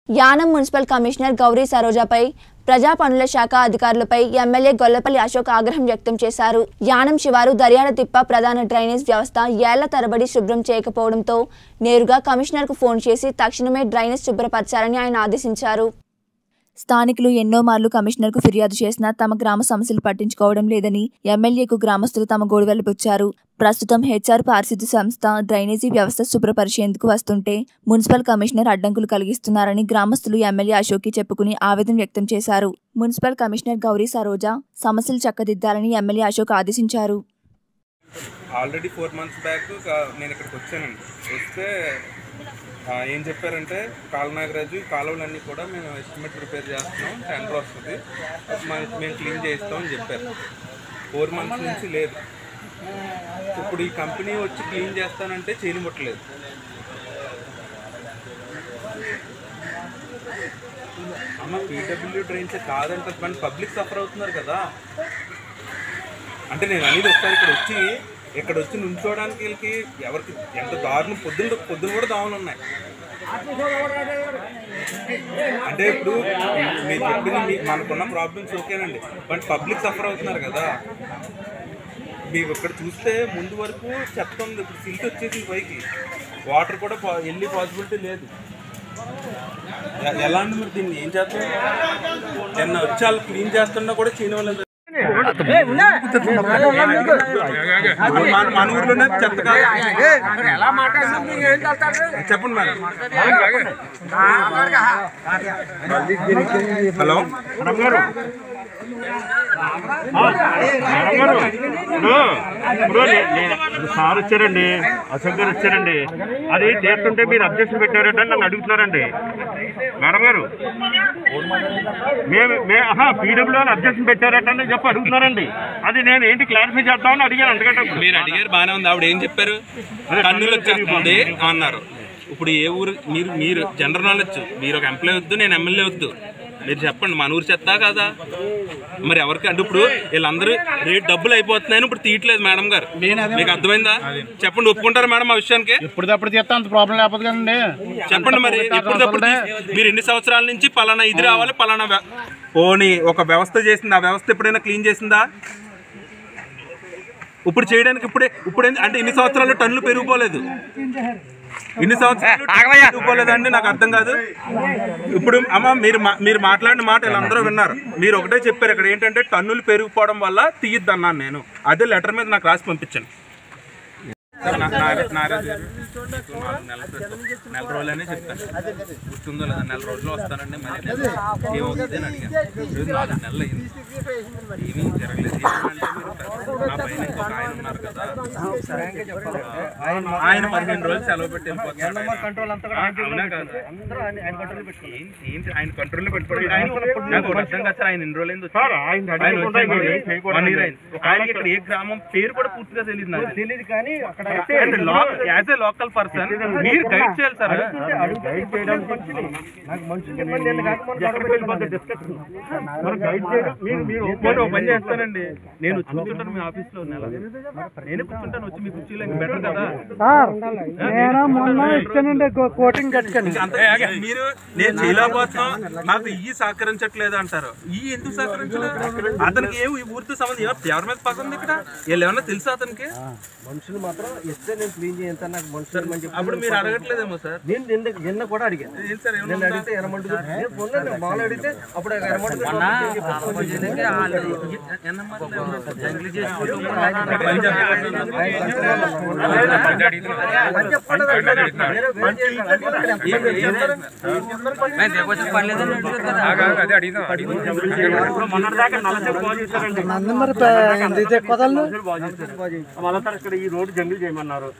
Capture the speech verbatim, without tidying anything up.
Yanam municipal commissioner Gauri సరోజపై ప్రజా పనుల శాఖ అధికారులపై ఎమ్మెల్యే గొల్లపల్లి అశోక్ ఆగ్రహం వ్యక్తం చేశారు. యానం శివారు దర్యాడతిప్ప ప్రధాన డ్రైనేజ్ వ్యవస్థ ఏళ్ల తరబడి శుభ్రం చేయకపోవడంతో నేరుగా కమిషనర్కు ఫోన్ చేసి తక్షణమే డ్రైనేజ్ శుభ్రపరచాలని ఆయన ఆదేశించారు. స్థానికులు ఎన్నో మార్లు కమిషనర్కు ఫిర్యాదు చేసినా తమ గ్రామ సమస్యలు పట్టించుకోవడం లేదని ఎమ్మెల్యేకు గ్రామస్తులు తమ గోడు వెలిబుచ్చారు. ప్రస్తుతం హెచ్ఆర్ పారిశుద్ధ్య సంస్థ డ్రైనేజీ వ్యవస్థ శుభ్రపరిచేందుకు వస్తుంటే మున్సిపల్ కమిషనర్ అడ్డంకులు కలిగిస్తున్నారని గ్రామస్తులు ఎమ్మెల్యే అశోక్కి చెప్పుకుని ఆవేదన వ్యక్తం చేశారు. మున్సిపల్ కమిషనర్ గౌరీ సరోజ సమస్యలు చక్కదిద్దాలని ఎమ్మెల్యే అశోక్ ఆదేశించారు. ఆల్రెడీ ఫోర్ మంత్స్ బ్యాక్ నేను ఇక్కడికి వచ్చానండి. వస్తే ఏం చెప్పారంటే కాలనాగరాజు కాలువలన్నీ కూడా మేము ఎస్టిమేట్ ప్రిపేర్ చేస్తున్నాం, టెండర్ వస్తుంది, మేము క్లీన్ చేస్తాం అని చెప్పారు. ఫోర్ మంత్స్ నుంచి లేదు. ఇప్పుడు ఈ కంపెనీ వచ్చి క్లీన్ చేస్తానంటే చేయనివ్వట్లేదు. అమ్మ పీడబ్ల్యూ డ్రైన్స్ కాదంటే మన పబ్లిక్ సఫర్ అవుతున్నారు కదా. అంటే నేను అనేది ఒకసారి ఇక్కడ వచ్చి ఇక్కడ వచ్చి నుంచోడానికి వీళ్ళకి ఎవరికి ఎంత దారుణం, పొద్దున్న పొద్దున్న కూడా దావులు ఉన్నాయి. అంటే ఇప్పుడు మీరు చెప్పింది మీకు మనకున్న ప్రాబ్లమ్స్ ఓకేనండి, బట్ పబ్లిక్ సఫర్ అవుతున్నారు కదా. మీరు ఇక్కడ చూస్తే ముందు వరకు చెత్త ఉంది, ఇప్పుడు సిల్ట్ వచ్చేసి పైకి వాటర్ కూడా వెళ్ళి పాసిబిలిటీ లేదు. ఎలా అండి మరి దీన్ని ఏం చేస్తాం? నిన్న వచ్చి వాళ్ళు క్లీన్ చేస్తున్నా కూడా చేయనివ్వలేదు. మన ఊర్లోనే చెత్త చెప్పండి మేడం. హలో ఇప్పుడు సార్ వచ్చారండి, అశోక్ గారు వచ్చారండి, అది చేస్తుంటే మీరు అబ్జెక్షన్ పెట్టారంటే నన్ను అడుగుతున్నారండి. మేడం గారు మేము పీడబ్ల్యూ అని అబ్జెక్షన్ పెట్టారటండి చెప్పి అడుగుతున్నారండి. అది నేను ఏంటి క్లారిఫై చేద్దామని అడిగాను. అందుకంటే మీరు అడిగారు బాగానే ఉంది, ఆవిడ ఏం చెప్పారు? కన్నులు వచ్చేస్తుంది అన్నారు. ఇప్పుడు ఏ ఊరు మీరు మీరు జనరల్ నాలెడ్జ్, మీరు ఒక ఎంప్లాయ్ వద్దు, నేను ఎమ్మెల్యే వద్దు, మీరు చెప్పండి మన ఊరు చెత్తా కదా. మరి ఎవరికి అంటే ఇప్పుడు వీళ్ళందరూ రేట్ డబ్బులు అయిపోతున్నాయని ఇప్పుడు తీయట్లేదు మేడం గారు, మీకు అర్థమైందా? చెప్పండి, ఒప్పుకుంటారా మేడం ఆ విషయానికి? ఇప్పటికప్పుడు చేస్తా అంత ప్రాబ్లం లేకపోతే కదండి. చెప్పండి మరి ఎప్పటికప్పుడు మీరు ఎన్ని సంవత్సరాల నుంచి పలానా ఇది రావాలి, పలానా పోనీ ఒక వ్యవస్థ చేసింది, ఆ వ్యవస్థ ఎప్పుడైనా క్లీన్ చేసిందా? ఇప్పుడు చేయడానికి ఇప్పుడే ఇప్పుడే అంటే ఇన్ని సంవత్సరాలు టన్నులు పెరిగిపోలేదు, ఇన్ని సంవత్సరాలు పెరిగిపోలేదండి. నాకు అర్థం కాదు. ఇప్పుడు అమ్మ మీరు మీరు మాట్లాడిన మాట వీళ్ళందరూ విన్నారు. మీరు ఒకటే చెప్పారు ఇక్కడ ఏంటంటే టన్నులు పెరిగిపోవడం వల్ల తీయద్దు అన్నాను నేను. అదే లెటర్ మీద నాకు రాసి పంపించాను. నారాజు గారు నెల నెల రోజులనే చెప్తాను, గుర్తుందో లేదా? నెల రోజులు వస్తానండి, మరి ఏమవుతుంది అని అడిగాను. నాలుగు నెలలు అయింది, ఏమీ జరగలేదు. నా పైన ఇంకొక ఆయన ఉన్నారు కదా, ఆయన పదిహేను రోజులు సెలవు పెట్టి వెళ్ళిపోతున్నారు. ఏంటి ఆయన కంట్రోల్లో పెట్టుకోవడం? నాకు అర్థం కాదు సార్. ఆయన ఎన్ని రోజులు అయింది? వన్ ఇయర్ అయింది. ఆయనకి ఇక్కడ ఏ గ్రామం పేరు కూడా పూర్తిగా తెలియదు, నాకు తెలియదు. కానీ యాజ్ ఏ లోకల్ పర్సన్ మీరు గైడ్ చేయాలి సార్. పని చేస్తానండి, నేను కూర్చుంటాను మీ ఆఫీస్ లో, నెల నేను కూర్చుంటాను వచ్చి మీ కుర్చీలో, బెటర్ కదా. మీరు నేను చేయలేకపోతున్నాం, నాకు ఇవి సహకరించట్లేదు అంటారు. ఈ ఎందుకు సహకరించలేదు? అతనికి ఏ ఊరితో సంబంధం, ఎవరి మీద పసంది ఇక్కడ? వీళ్ళు ఏమన్నా తెలుసా అతనికి? మనుషులు మాత్రం ఇస్తే నేను క్లీన్ చేస్తాను, నాకు మనుషులు. అప్పుడు మీరు అడగట్లేదేమో సార్? నేను నిన్న కూడా అడిగాను, నేను అడిగితే ఎనమంటు మాలు అడిగితే అప్పుడు ఎనమంటు ఈ రోడ్డు జంగిల్ చేయమన్నారు.